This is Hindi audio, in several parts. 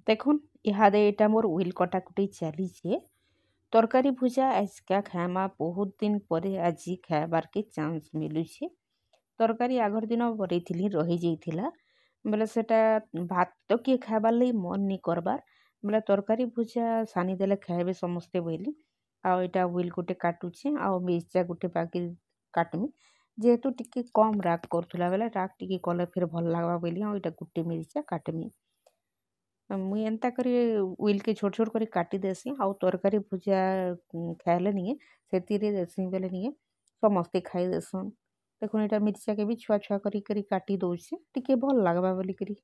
देखुन इहादे एटा मोर उइल कटाकुटी चलीचे तरकारी भुजा आजका खाएमा बहुत दिन पर आज खाबार के चांस मिलुछे। तरकारी आगर दिन बरईथिली रही जाइथिला बेले सेटा भात तो किए खाबार लई मन नहीं करबार बेले तरकारी भुजा सानी देले खाएबे समस्ते बोली आउ एटा उइल गोटे काटुछे आउ मिर्चा गोटे बाकी काटमी जेहेतु टिके कम राग करथुला बेले राग टिके कले फिर भल लागबा बोली आउ एटा गोटे मिर्चा काटमी मुई एंता करी उइल के छोट छोट करी काटी देसी आउ तरकारी भुजा खाएले निए सेतिरे देसी बेले निए समस्ते खाई देसन। देखुन एटा मिर्चा के भी छुआ छुआ करी काटी दउछे टिके भल लागबा बोली करी।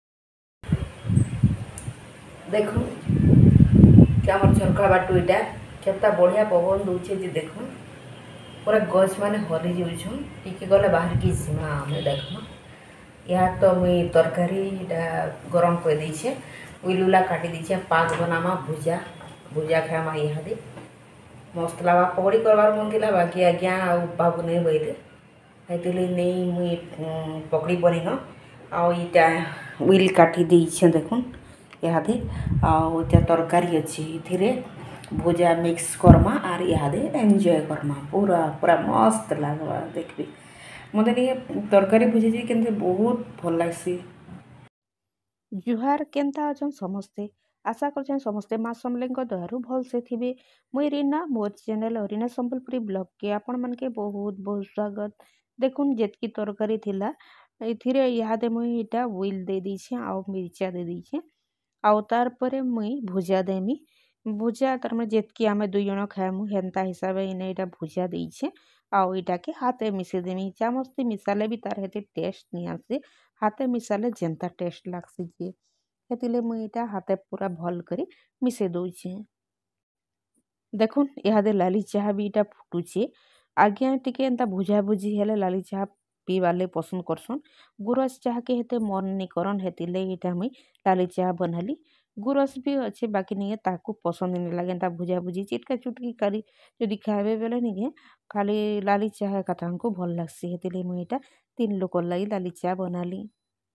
देखो क्या मोर झरका बाटू इटा केता बढ़िया पवन दउछे जे देखो पूरा गछ माने हरी जाउछन टिके गले बाहर की सीमा हमें देखो यहाँ तो मुई तरकारी इटा गरम कर दीछे उइलुला काटी दीछे पाग बनामा भुजा भुजा खामा यहाँ दे मस्त लगा पकड़ी करवार मन थिला बाकी आज्ञा आउ बाबू नहीं बोले हेतिले नहीं मुई पकड़ी बनी न आउ इटा उइल काटी दीछे देखुन यहाँ दे आउ इटा तरकारी अच्छी इथिरे भुजा मिक्स करमा आर यहाँ दे एंजॉय करमा पूरा पूरा मस्त लगवा देखबी मते नहीं तरकारी भुजी जी केनते बहुत भल लागसी। जुहार केंता अछन समस्ते आशा करछन समस्ते माँ समलेंग दयारु भल से थिबे। मुई रीना मोर चैनल रीना संबलपुरी ब्लॉग के आपण मन के बहुत बहुत स्वागत। देखुन जेतकी तरकारी थिला एथिरे इहादे मुई इटा उइल दे दीछे आउ मिर्चा दे दीछे आउ तार परे मुई भुजा देमी भुजा तार में जेतकी आमे दुई जण खाएमु हेंता हिसाब इने इटा भुजा देइछे आउ इटा के हाथे मिसे देमी चामचते मिसाले भी तार हेते टेस्ट नहीं आसे हाथे मिसाले जेंता टेस्ट लागसी जे हेतिले मुई इटा हाथे पूरा भल करी मिसे दउछे। देखुन इहादे लाली चाह भी इटा फुटुछे आज्ञा टिके एंता भुजा भुजी हेले लाली चाह पीवाले पसंद करसन गुरस चाह के हेते मन नहीं करन हेतिले इटा मुई लाली चाह बनाली गुरस भी अच्छे बाकी नहीं है ताकू पसंद नहीं लगे एंता भुजा भुजी चिटका चुटकी करी जदि खाएबे बेले नहीं खाली लाली चाह कथा को भल लागसी हेतिले मुई इटा 3 लोकर लाई लाली चाह बनाली।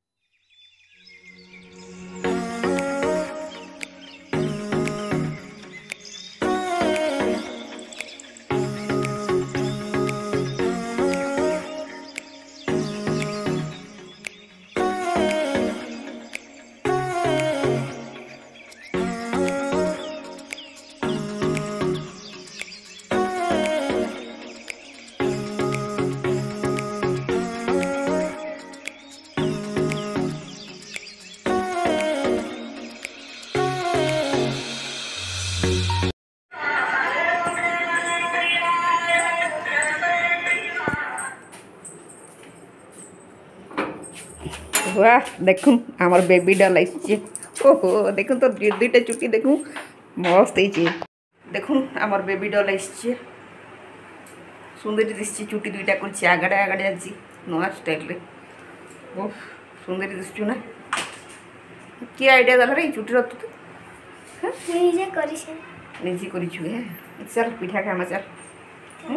वाह देखुन आमर बेबी डल आइछे ओहो देखुन तो दुईटा चुटी देखुन मस्त होइछे देखुन आमर बेबी डल आइछे सुंदरी दिसछि चुटी दुईटा करछि आगाडे आगाडे आछि नवा स्टाइल रे ओह सुंदरी दिसछु ना की आइडिया दला रे चुटी रत तू हां निजे करिछे निजे करिछु हे चल पिठा खामा चल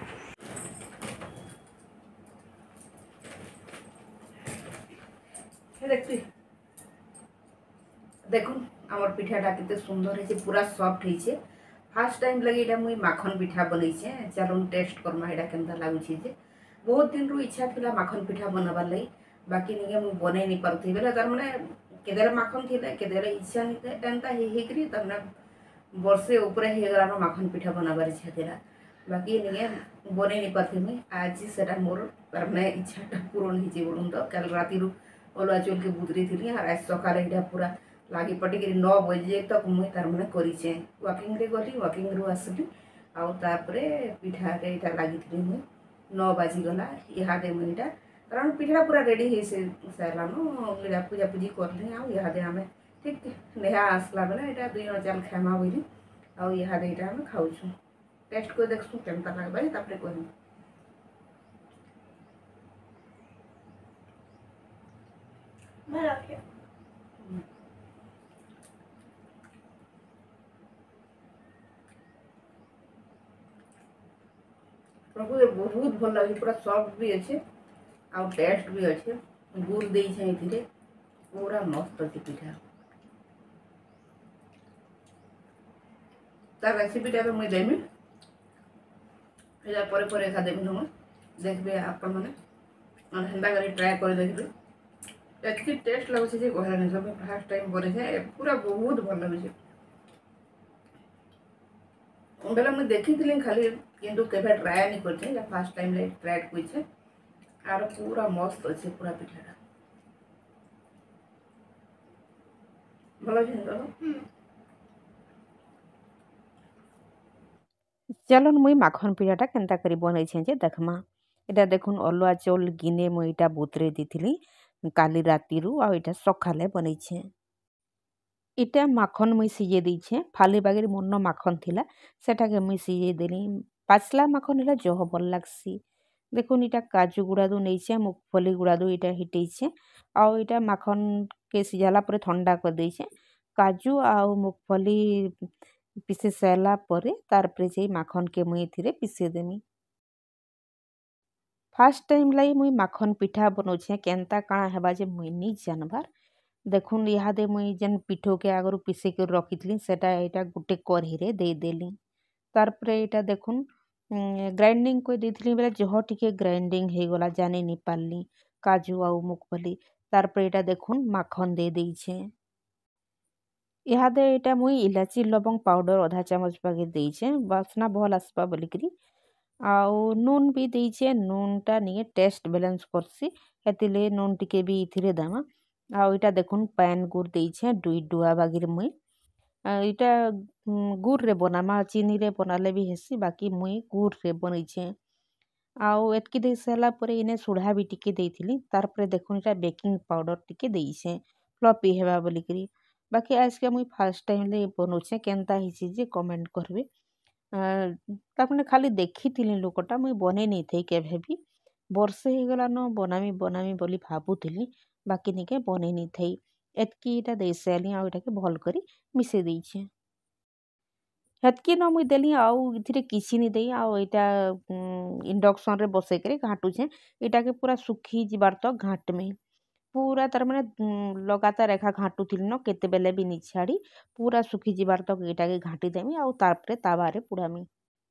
देखुन आमर पिठाटा केते सुंदर है पूरा सॉफ्ट है फास्ट टाइम लगे इटा मुई माखन पिठा बनईछे चलून टेस्ट करमा इटा केनता लागुछे जे बहुत दिन रु इच्छा थिला माखन पिठा बनाबार लई बाकी निगे मु बनै नहीं पारथि बेले तार माने केदेरे माखन थिले केदेरे इच्छा नहीं थे एंता हे करी तार माने वर्षे ऊपर हे गरानो माखन पिठा बनाबार इच्छा थिला बाकी निगे बनै नहीं पारथि मुई आज सेटा मोर तार माने इच्छाटा पूर्ण हिजे बोलुन तो कल राती रु अलुआ चोल के बुतरी थी आज सकाले इटा पूरा लगी पटिक 9 बजे तक मुई तार माने करिछे वॉकिंग रे गली वॉकिंग रु आसली आउ तापरे पिठा रे इटा लागि थी मुई 9 बाजी गला इहादे मुई इटा कारण पिठा पूरा रेडी हे से सारानो इटा पूजा पूजी करली आउ इहादे हमें ठीक नेहा आसला बेले इटा दुई चाल खामा बोली आउ इहादे इटा हम खाउछु टेस्ट को देखसु केनता लागबा तापरे कहू भला के प्रभु बहुत भल लगे पूरा सॉफ्ट भी अच्छे आ टेस्ट भी अच्छे गुड़ दे पूरा मस्त अच्छे पिठा तार रेसिपीटा मुझे देमी एटा पर एका देवी तुम देखबे आपण मैंने हेन्ता कर ट्राए कर देखबे एतकी टेस्ट लगुच कहला सब फास्ट टाइम करे पूरा बहुत भल लगे बेला मुझे देखी खाली किंतु केबे ट्राए नहीं करछे फास्ट टाइम ले ट्राए करछे आर पूरा मस्त अच्छे पूरा पिठाटा भल अच्छे चलन मुई माखन पिठाटा केन्ता करी बनैछे जे देखमा एटा देखुन अलुआ चाउल गिने मुई एटा बुतरे दिथिली काली रातिरु आ एटा सखाले बनैछे इटा माखन मुई सिजे देइछे फाली बागेर मन्न माखन थिला सेटाके मुई सिजे देली पाचला माखन हेला जह भल लागसी देखुन इटा काजू गुड़ादु नैछे मुगफली गुड़ादु इटा हिटैछे आउ इटा माखन के सिझाला परे ठंडा कर देइछे काजू आउ मुगफली पिसे सारा परे तार परे जे माखन के मुई एथिरे पिसे देमी फास्ट टाइम लाई मुई माखन पिठा बनौछे केन्ता काଣା हेबा जे मुई नी जानबार देखुन इहादे मुई जेन पिठो के आगरु पिसे के रखिथली सेटा एटा गुटे कढ़ी रे दे देली तार परे एटा देखुन ग्राइंडिंग को देथिली बेला जह टिके ग्राइंडिंग हे गला जाने नी पारली काजू आउ मुगफली तार परे एटा देखुन माखन दे देइछे इहादे एटा मुई इलाची लवंग पाउडर आधा चामच बागे देइछे बासना भल आसपा बोलिकरी आउ नून भी देइछे नूनटा निये टेस्ट बैलेंस करसी हेतिले नून टिके भी इथिरे दामा आउ इटा देखुन पैन गुड़ देइछे दुई डुआ बागिर मुई इटा गुड़ रे बनामा चीनी रे बनाले भी हेसी बाकी मुई गुड़ रे बनैछे आउ एतकी दे सारा परे इने सुढ़ा भी टिके देइथिली तार परे देखुन इटा बेकिंग पाउडर टिके देइछे फ्लफी हेबा बोलिकरी बाकी आज के मुई फास्ट टाइम ले बनौछे केन्ता हिची जे कमेंट करबे तापने खाली देखिथिली लोकटा मुई बने नहीं थे केभे भी वर्षे हे गला न बनामी बनामी बोली भाबुथिली बाकी निके बने नहीं थई एतकी इटा दे साली आ इटा के भल करी मिसे देइछे हेतकी न मुई देली आउ इथिरे किछि नी देई आउ इटा इंडक्शन रे बसे करे घाटुछे इटा के पूरा सुखी जिबार तो घाट में पूरा तार माने लगातार रेखा घाटू थिल न केते बेले भी नी छाड़ी पूरा सुखी जिबार तक एटा के घाटी देमी आउ तार परे तावारे पुड़ामी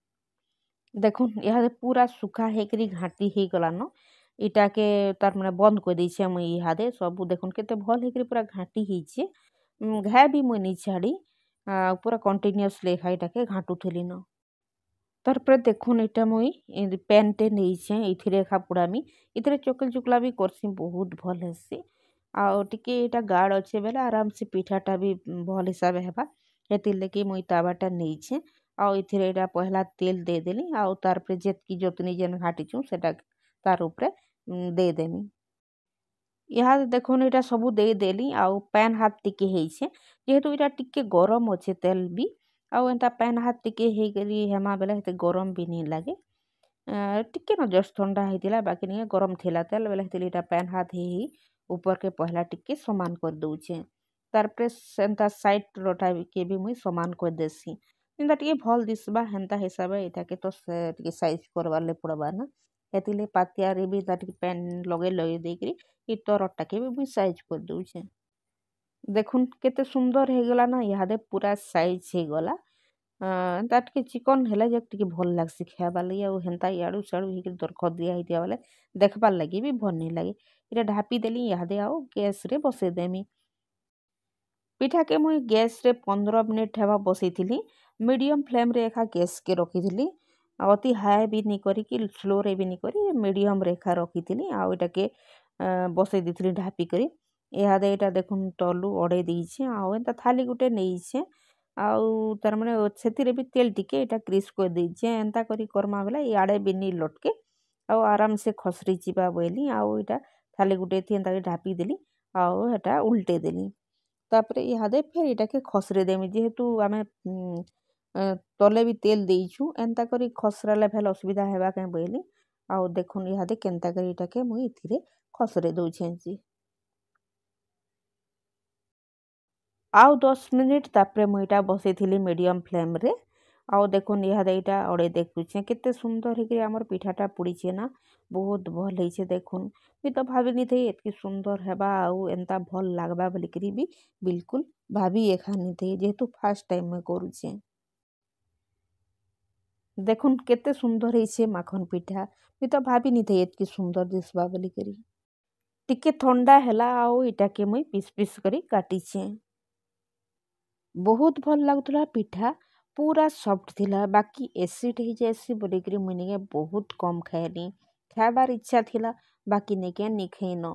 देखुन इहा पूरा सुखा हेकरी घाटी हे गला न इटा के तार माने बंद कर देइछे मुई इहादे सब देखुन केते भल हेकरी पूरा घाटी हिचे घा भी मुई नी छाड़ी पूरा कंटिन्यूअस लेखा इटा के घाटू थिली न तार परे देखुन इटा मुई पेनटे नैछे इथिरे खा पुड़ामी इथिरे चोकल चुकला भी करसी बहुत भल हेसी आउ टिके इटा गाढ़ अच्छे बेले आराम से पिठाटा भी भल हिसाब हेबा हेतिर लेके मुई तावाटा नैछे आउ इथिरे इटा पहला तेल दे देली आउ तार परे जेतकी जोतनी जेन घाटीछु सेटा तार ऊपरे दे देमी इहा देखुन इटा सबू दे देली आउ पैन हाथ टिके हेइछे जेहेतु इटा टिके गरम अच्छे तेल भी आउ एंता पैन हाथ टिके हे गरी हेमा बेला हेते गरम भी नहीं लागे टिके न जस्ट ठंडा हेतिला बाकी नहीं गरम थिला तेल बेला हेतिली इटा पैन हाथ हे ऊपर के पहला टिके समान कर दउछे तार परे सेंता साइड रोटा के भी मुई समान कर देसी जिंदा टिके भल दिसबा हेंता हिसाबे इटा के तो टिके साइज करवा ले पड़बा ना हेतिले पातिया रे भी टिके पैन लगे लगे देकरी इ तरटा के भी मुई साइज कर दउछे देखुन केते सुंदर हे गला ना इहादे पूरा साइज हे गला एंता टिके चिकन हेला जे टिके भल लागसी खाइबा लगी आ हेंता याडू साडू हिके दरखत दिया हितिया बेले देखबार लगी भी भल नहीं लगे इटा ढापी देली इहादे आउ गैस रे बसे देमी पिठा के मुई गैस रे 15 मिनिट हेबा बसैथिली मीडियम फ्लेम रे एखा गैस के रखिथिली अति हाई भी नहीं करी कि स्लो रे भी नहीं करी मीडियम रेखा रखिथिली आउ इटा के बसै दिथिली ढापी करी इहादे इटा देखुन तलु अड़े देइछे आउ एंता थाली गुटे नैछे आउ तार माने सेतिरे भी तेल टिके इटा क्रिस कर देइछे एंता करी करमा बेला इआड़े भी नी लटके आउ आराम से खसरी चिबा बोइली आउ इटा थाली गुटे थी एंता ढापी देली आउ हेटा उल्टे देली तापरे इहादे फेर इटा के खसरे देमी जेहेतु आमे तले भी तेल देइछु एंता करी खसराले भेल असुविधा हेबा के बोइली आउ देखुन इहादे केंता करी इटा के मुई इथिरे खसरे दउछे जी आउ 10 मिनिट तापरे मुई इटा बसैथिली मीडियम फ्लेम रे आउ देखुन इहादे इटा अड़े देखुछे केते सुंदर हेकरी हमर पिठाटा पुड़ीछे ना बहुत भल हेइछे देखुन मी तो भाबी नी थई एतकी सुंदर हेबा आउ एंता भल लागबा बोलिकरी भी बिल्कुल भाबी एखा नी थई जेहेतु फर्स्ट टाइम में करूछे देखुन केते सुंदर है माखन पिठा मुई तो भाभी नहीं थे इतनी सुंदर दिसबा बोली करी टिके ठंडा हैला आउ इटा के मुई पीस पीस करी काटीछे बहुत भल लगुला पिठा पूरा सॉफ्ट थिला बाकी एसिड ही जैसी बोली करी मुई निके बहुत कम खाएली खाबार इच्छा थिला बाकी निके नी खैनो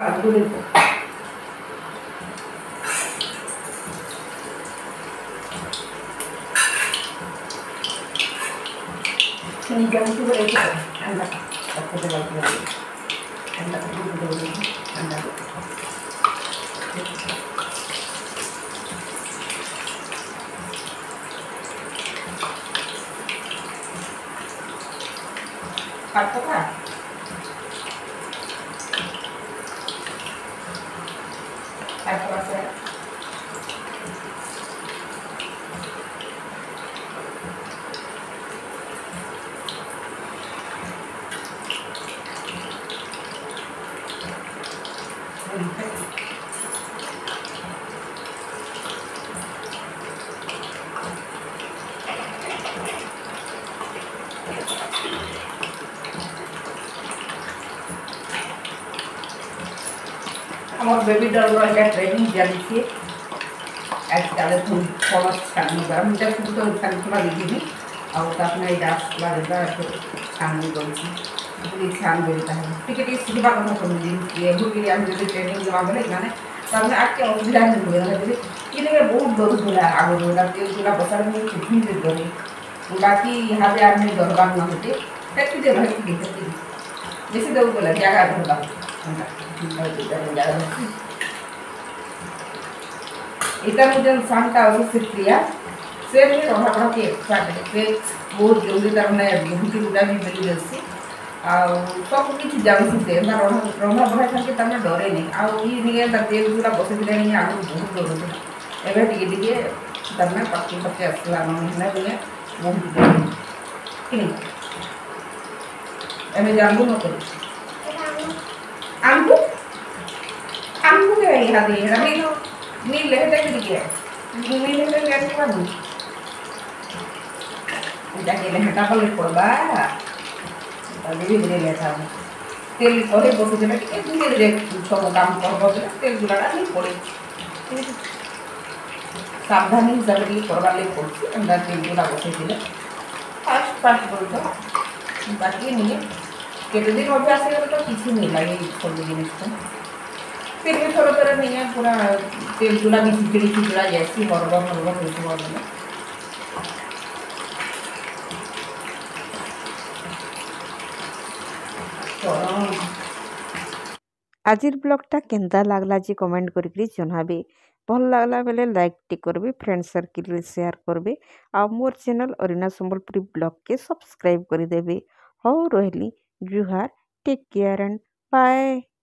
আমার বেবি ডলর এটা ট্রেনিং চালিছে আজকাল ফুল ফলস ছাড়িবা আমি এটা ফুল তো ছাড়িবা দেখিনি ଆଉ ତାପରେ ଏଇଟା ଆସିଲା ଯେଟା ଛାଣି ଦେଉଛି ଛାଣି ଦେବି ତାହେଲେ ଟିକେ ଟିକେ ଶିଖିବା କଥା ଶୁଣିଲି ଏଗୁଡିକି ଆମେ ଯଦି ଟ୍ରେନିଂ ଦେବା ବେଲେ ମାନେ ତାମାନେ ଆଗକେ ଅସୁବିଧା ହିଁ ହୁଏ ଯଦି କିଏ ବହୁତ ଡରୁଥିଲା ଆଗରୁ ତେଲଗୁଡ଼ା ବସାରେ ମୁଁ କିଛି ଡରେ ବାକି ଇହାଦେ ଆମେ ଡରବାର ନ ହେତେ ସେଠି ଦେବା ସେତିକି ବେଶୀ ଦେବୁ ବୋଲେ ଜାଗା ଧରବା এটা মুझे সানটা আছে সিপ্রিয়া से भी रहा रहा के एक्स्ट्रा से बहुत जल्दी तार मैंने बहुत गुड़ा भी मिल जासी आ सब कुछ जानसी से ना रहा बहा करके तार डरे नहीं आ ई निगे ता तेल गुड़ा बसे दिले नहीं आगु बहुत डर होता एबे टिके टिके तार ना पक्की पक्के असला ना बोले बहुत डर कि एबे जानबो न करे आंगू आंगू के यहाँ दे रही नी लेते के दिखे नी लेते के क्या बाबू जाके लेटा पले पड़बा तभी धीरे लेता हूँ तेल करे बस देना कि धीरे धीरे सब काम करबो तेल गुलाड़ा नहीं पड़े सावधानी हिसाब से करवा ले पड़ती अंदर तेल गुला बसे दिले फास्ट फास्ट बोल दो बाकी नहीं केते दिन अभ्यास करे तो किसी नहीं लगे सब जिनिस को फिर भी थोड़ा थोड़ा नहीं है पूरा तेल गुला भी खिचड़ी खिचड़ा जैसी हरबा हरबा होती है आजिर ब्लॉगटा केंदा लागला जी कमेंट करी जनाबे भल लागला बेले लाइक टी करबे फ्रेंड सर्किल रे शेयर करबे आ मोर चैनल अरिना संबलपुरी ब्लॉग के सब्सक्राइब कर देबे हो रहली जुहार टेक केयर एंड बाय।